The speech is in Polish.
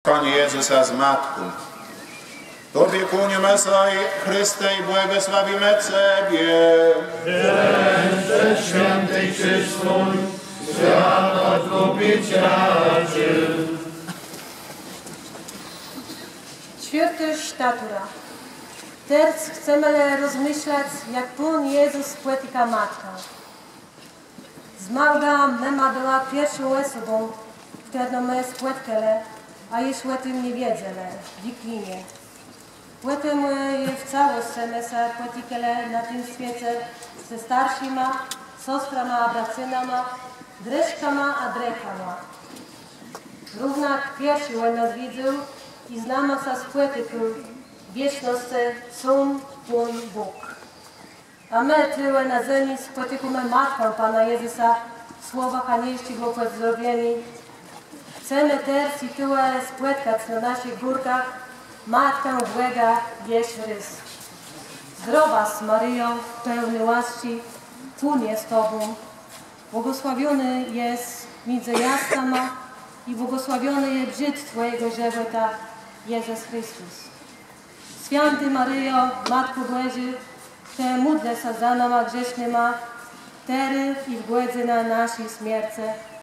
Panie Jezusa z Matką, Tobie kłonię Mesaj, Chryste i błogosławimy Ciebie. Że świętej krzyż Twój, świat odkupiciel. Ćwierty štatura. Teraz chcemy rozmyślać, jak Pan Jezus spłetika Matka. Zmarła mema była pierwszą osobą, którą my spłetkele, a jeśli o tym nie wiedzele, w Wiklinie. Potem je w całości my se płetikele na tym świecie ze starszyma, siostrama a bracynama, dreszkama a drekama. Równak pierwszy on nas widział i znama sa spłetyku wieczności Syn, Pan, Bóg. A my tyłe na ziemi spłetykujemy Matkę Pana Jezusa w słowach anielskich opozdrowieni. Chcemy teraz i tyłe spłetkać na naszych górkach Matkę Błega Jeś Rys. Zdrowaś Maryjo, pełny łaski, Pan jest Tobą. Błogosławiony jest między jaskama i błogosławiony jest brzyd Twojego żywota, Jezus Chrystus. Święty Maryjo, Matko Boży, Ty módl się za nami grzesznymi, teraz i w godzinę naszej śmierci.